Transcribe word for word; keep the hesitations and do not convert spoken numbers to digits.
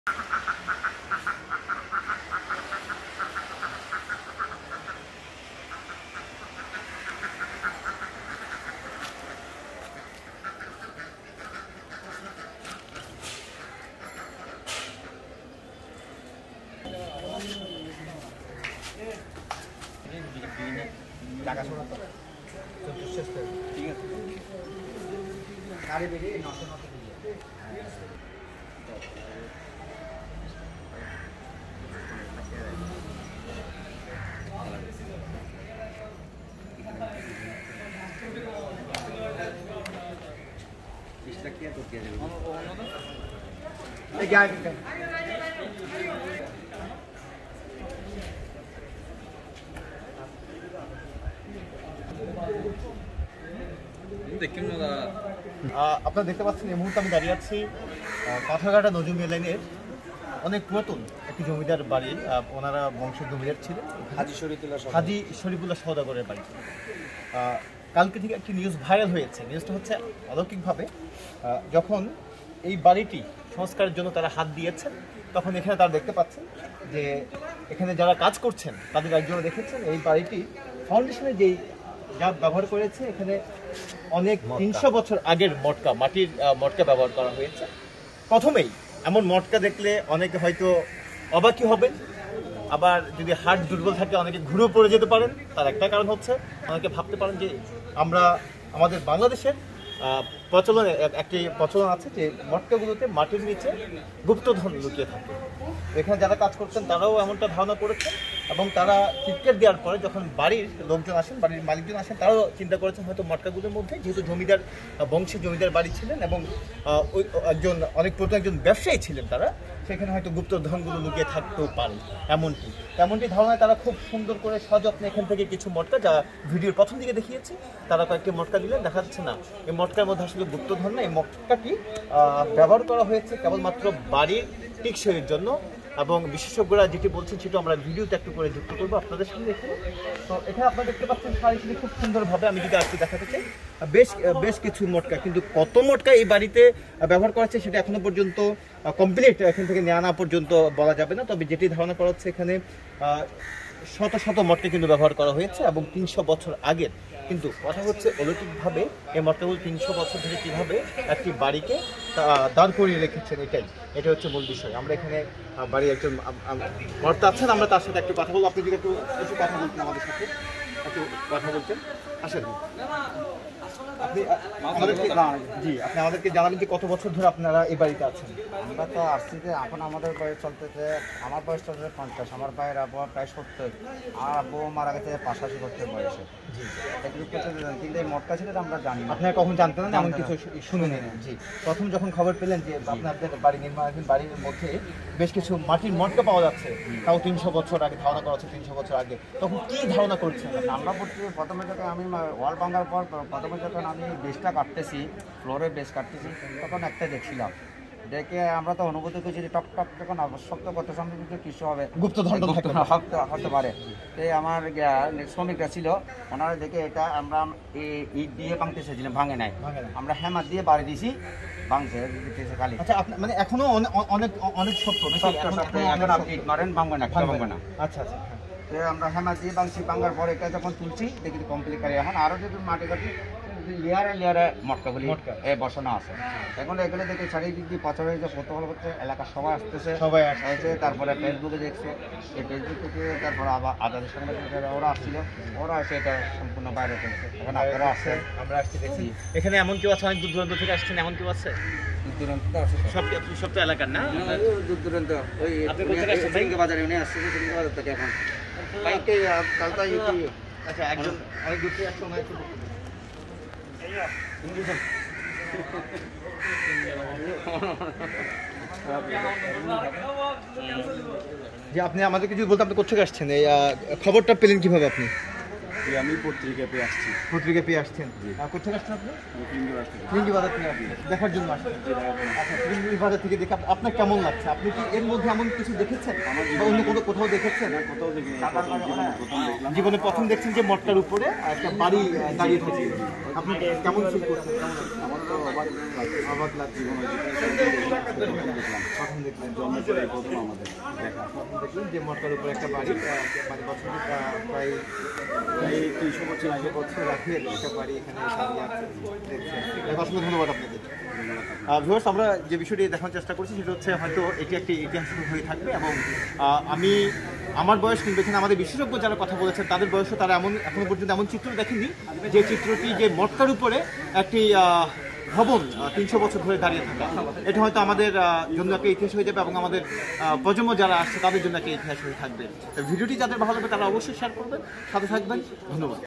টাকা শোনা তো চতুর্শেষ ঠিক আছে গাড়ি বেরিয়ে নশো নশো আপনারা দেখতে পাচ্ছেন এই মুহূর্তে আমি দাঁড়িয়ে আছি পাথরঘাটা নজরুল লাইনের অনেক পুরাতন একটি জমিদার বাড়ি। ওনারা বংশের জমিদার ছিলেন, হাজি শরীফুল্লাহ হাজি শরীফুল্লাহ সওদাগরের বাড়ি। কালকে থেকে একটি নিউজ ভাইরাল হয়েছে। নিউজটা হচ্ছে অলৌকিকভাবে যখন এই বাড়িটি সংস্কারের জন্য তারা হাত দিয়েছেন, তখন এখানে তারা দেখতে পাচ্ছেন যে এখানে যারা কাজ করছেন তাদের একজনে দেখেছেন এই বাড়িটি ফাউন্ডেশনের যেই যা ব্যবহার করেছে, এখানে অনেক তিনশো বছর আগের মটকা, মাটির মটকা ব্যবহার করা হয়েছে। প্রথমেই এমন মটকা দেখলে অনেকে হয়তো অবাকই হবেন, আবার যদি হার্ট দুর্বল থাকে অনেকে ঘুরেও পড়ে যেতে পারেন। তার একটা কারণ হচ্ছে অনেকে ভাবতে পারেন যে আমরা আমাদের বাংলাদেশের প্রচলনে একটি প্রচলন আছে যে মটকাগুলোতে মাটির নিচে গুপ্তধন লুকিয়ে থাকে। এখানে যারা কাজ করছেন তারাও এমনটা ধারণা করেছেন এবং তারা চিৎকার দেওয়ার পরে যখন বাড়ির লোকজন আসেন, বাড়ির মালিকজন আসেন, তারাও চিন্তা করেছেন হয়তো মটকাগুলোর মধ্যে, যেহেতু জমিদার বংশের জমিদার বাড়ি ছিলেন এবং ওই একজন অনেক প্রথম একজন ব্যবসায়ী ছিলেন, তারা সেখানে হয়তো গুপ্তধনগুলো লুকিয়ে থাকতেও পারে। এমনটি তেমনটি ধারণায় তারা খুব সুন্দর করে সযত্নে এখান থেকে কিছু মটকা, যা ভিডিওর প্রথম দিকে দেখিয়েছি, তারা কয়েকটি মটকা দিলেন। দেখা যাচ্ছে না এই মটকার মধ্যে আসলে গুপ্তধন না, এই মটকাটি ব্যবহার করা হয়েছে কেবলমাত্র বাড়ির টিকসইয়ের জন্য। এবং বিশেষজ্ঞরা যেটি বলছেন সেটা আমরা ভিডিওতে একটু করে যুক্ত করবো আপনাদের সামনে। এখানে তো এখানে আপনারা দেখতে পাচ্ছেন সারি খুব সুন্দরভাবে, আমি যদি আজকে দেখাতে চাই, বেশ বেশ কিছু মটকা, কিন্তু কত মটকা এই বাড়িতে ব্যবহার করা হচ্ছে সেটা এখনো পর্যন্ত কমপ্লিট এখান থেকে নেওয়া না পর্যন্ত বলা যাবে না। তবে যেটি ধারণা করা হচ্ছে এখানে শত শত মটকা কিন্তু ব্যবহার করা হয়েছে এবং তিনশো বছর আগের। কিন্তু কথা হচ্ছে অলৌকিকভাবে এই মটকাগুলো তিনশো বছর ধরে কীভাবে একটি বাড়িকে দাঁড় করিয়ে রেখেছেন, এটাই এটা হচ্ছে মূল বিষয়। আমরা এখানে বাড়ির একজন কর্তা আছেন, আমরা তার সাথে একটু কথা বলবো। আপনি যদি একটু একটু কথা বলতেন আমাদের সাথে, একটু কথা বলতেন, আসেন। আপনি আমাদেরকে জি আপনি আমাদেরকে জানাবেন যে কত বছর ধরে আপনারা এই বাড়িতে আছেন? আমরা তো আসছি যে এখন আমাদের বয়স চলতেছে, আমার বয়স চলতেছে পঞ্চাশ, আমার ভাইয়ের আবহাওয়া প্রায় সত্তর, আর আব্বু মারা গেছে পাঁচাশি বছর বয়সে। জি কিন্তু এই মটকা ছিল আমরা জানি না। আপনারা কখন জানতেন না, এমন কিছু শুনে নেন? জি প্রথম যখন খবর পেলেন যে আপনাদের বাড়ি নির্মাণাধীন বাড়ির মধ্যে বেশ কিছু মাটির মটকা পাওয়া যাচ্ছে, তাও তিনশো বছর আগে ধারণা করা হচ্ছে, তিনশো বছর আগে, তখন কি ধারণা করছেন? আমরা প্রথমে যখন আমি ওয়াল ভাঙার পর প্রথমে যখন আমি বেসটা কাটতেছি, ফ্লোরে বেস কাটতেছি, তখন একটা দেখছিলাম, দেখে আমরা তো অনুভূতি করছি যে টক টক যখন শক্ত করতে সামনে কিছু হবে, গুপ্তধন হতে পারে। তো আমার শ্রমিকরা ছিল, ওনারা দেখে এটা আমরা ইট দিয়ে ভাঙতে চেয়েছিলাম, ভাঙে নাই, আমরা হ্যামার দিয়ে বাড়ি দিয়েছি, ভাঙছে খালি। আচ্ছা মানে এখনো অনেক অনেক শক্ত ইট মারেন, ভাঙবে না, ভাঙবে না। আচ্ছা আচ্ছা আমরা হ্যামার দিয়ে ভাঙছি, ভাঙার পরে এটা যখন তুলছি দেখি কমপ্লিট করে। এখন আরও যদি মাটি কাটি লেয়ারে লেয়ারে মটকাগুলি বসানো আছে। এখন এগুলো দেখে চারিদিক দিয়ে পাথর হয়েছে, কৌতূহল করছে, এলাকার সবাই আসতেছে, সবাই আসছে। তারপরে ফেসবুকে দেখছে, এই ফেসবুক থেকে তারপরে আবার আদাদের সঙ্গে ওরা আসছিল, ওরা এসে এটা সম্পূর্ণ বাইরে ফেলছে। এখন আপনারা আসছে, আমরা আসতে দেখছি। এখানে এমন কেউ আছে অনেক দূর দূরান্ত থেকে আসছেন, এমন কেউ আছে? দূর দূরান্ত তো আসছে, সব সব তো এলাকার না, দূর দূরান্ত। ওই সিঙ্গে বাজারে উনি আসছে, সিঙ্গে বাজার থেকে। এখন বাইকে কালটা আচ্ছা একজন অনেক দূর থেকে আসছে, ওনার যে আপনি আমাদেরকে যদি বলতে আপনি কোথা থেকে আসছেন, এই খবরটা পেলেন কিভাবে আপনি? আমি পত্রিকা পেয়ে আসছি। পত্রিকা পেয়ে আসছেন? কোথায় আসছেন আপনি? ফিরিঙ্গি বাজার থেকে আসছেন দেখার জন্য আসছেন? আচ্ছা, ফিরিঙ্গি বাজার থেকে দেখে আপ- আপনার কেমন লাগছে? আপনি কি এর মধ্যে এমন কিছু দেখেছেন বা অন্য কোনো কোথাও দেখেছেন? কোথাও দেখি প্রথম দেখলাম। জীবনে প্রথম দেখছেন যে মঠটার উপরে একটা বাড়ি আহ, দাঁড়িয়ে থাকে। আপনি কেমন ফিল করছেন? কেমন লাগছে? আমার তো অবাক লাগছে। অবাক লাগছে। জীবনে প্রথম দেখলাম। প্রথম দেখলেন জন্মের পরে প্রথম আমাদের দেখা। প্রথম দেখলেন যে মঠটার উপরে একটা বাড়ি আহ, মানে বছর আহ, প্রায় এই তিনশো বছর আগে বছর আগে একটা বাড়ি এখানে দাঁড়িয়ে আছে দেখছেন। অসংখ্য ধন্যবাদ আপনাদের। ভিউয়ার্স, আমরা যে বিষয়টি দেখানোর চেষ্টা করছি সেটা হচ্ছে হয়তো এটি একটি ইতিহাস হয়ে থাকবে এবং আহ, আমি আমার বয়স কিন্তু এখানে আমাদের বিশেষজ্ঞ যারা কথা বলেছেন তাদের বয়সও তারা এমন এখনো পর্যন্ত এমন চিত্র দেখেনি যে চিত্রটি যে মটকার উপরে একটি আহ, ভবন তিনশো বছর ধরে দাঁড়িয়ে থাকা, এটা হয়তো আমাদের আহ, জন্য একটা ইতিহাস হয়ে যাবে এবং আমাদের আহ, প্রজন্ম যারা আসছে তাদের জন্য একটা ইতিহাস হয়ে থাকবে। ভিডিওটি যাদের ভালো লাগবে তারা অবশ্যই শেয়ার করবেন, সাথে থাকবেন। ধন্যবাদ।